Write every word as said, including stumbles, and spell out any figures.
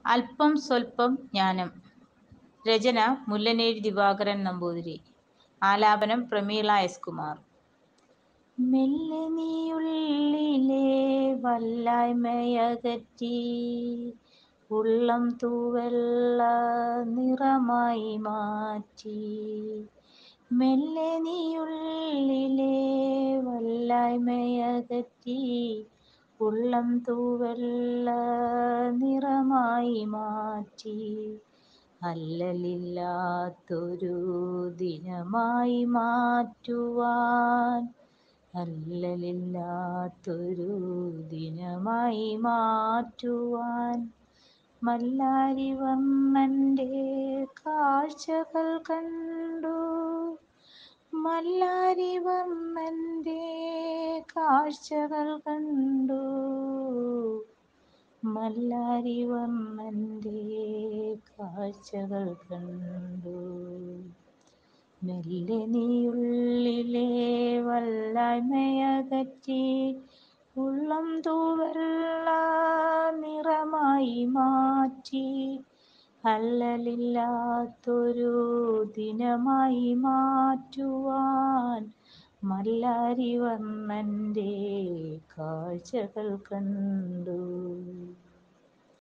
അല്പം സ്വല്പം ജ്ഞാനം. രചന മുല്ലനേഴി ദിവാകരൻ നമ്പൂതിരി. ആലാപനം പ്രമീള എസ് കുമാർ. മെല്ലെ നീയുള്ളിലെ വല്ലായ്മയകറ്റി ഉള്ളം തൂവെള്ള നിറമായി മാറ്റി. മെല്ലെ നീയുള്ളിലെ വല്ലായ്മയകറ്റി ഉള്ളം തൂവെള്ള നിറമായി മാറ്റി. അല്ലലില്ലാത്തൊരു ദിനമായി മാറ്റുവാൻ അല്ലലില്ലാത്തൊരു ദിനമായി മാറ്റുവാൻ മല്ലാരിവർണ്ണന്റെ കാഴ്ചകൾ കണ്ടു. മല്ലാരിവർണ്ണന്റെ കാഴ്ചകൾ കണ്ടു. മല്ലാരിവർണ്ണന്റെ കാഴ്ചകൾ കണ്ടു. മെല്ലെ നീയുള്ളിലെ വല്ലായ്മയകറ്റി ഉള്ളം തൂവെള്ള നിറമായി മാറ്റി. അല്ലലില്ലാത്തൊരു ദിനമായി മാറ്റുവാൻ മല്ലാരിവർണ്ണന്റെ കാഴ്ചകൾ കണ്ടു.